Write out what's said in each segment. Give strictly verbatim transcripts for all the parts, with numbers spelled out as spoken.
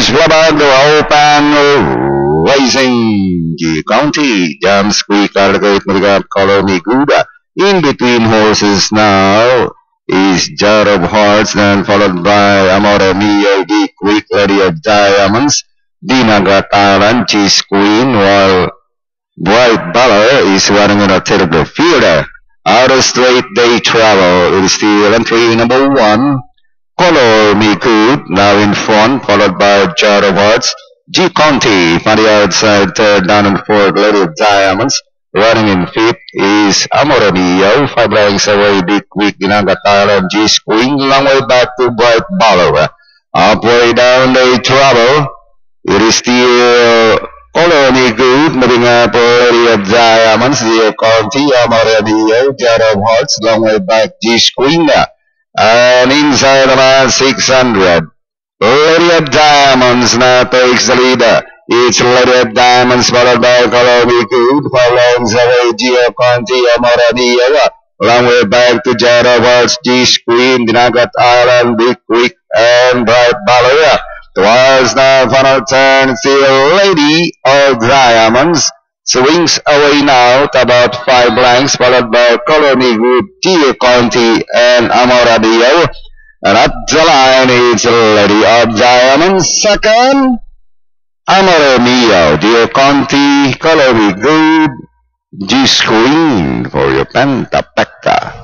is Flabag, open racing. G County jumps quick out of the gate. Marigat Colony Guda. In between horses now is Jar of Hearts, then followed by Amore Mio, the Quick Lady of Diamonds, Dinaga Thailand, Cheese Queen, while Bright Valor is running on a terrible fielder. Out of straight they travel. It is still entry number one. Color Me Good now in front, followed by Jar of Hearts. G Conti on the outside, third down and fourth, Lady of Diamonds. Running in fifth is Amore Mio, five lengths away, Big Quick, Dinaga Thailand, G Queen, long way back to Bright Valor. Halfway down they travel. It is still Color Me Good, moving up Lady of Diamonds, G Conti, Amore Mio, Jar of Hearts, long way back, G Queen. And inside about six hundred, Lady of Diamonds now takes the leader. It's Lady of Diamonds followed by Color Me Good, five lengths away, Gio Conti, Amore Mio, long way back to Jar of Hearts, G Queen, Dinaga Thailand, Big Quick, and Bright Valor. Towards the final turn, still Lady of Diamonds swings away now to about five blanks, followed by Color Me Good, Gio Conti, and Amore Mio. And at the line, it's Lady of Diamonds second. Amore Mio, Gio Conti, Color Me Good, G Screen for your Pentapecta.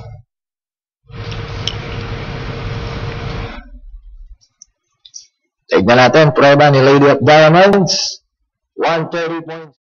Tignan natin, prueba ni Lady of Diamonds. one thirty points.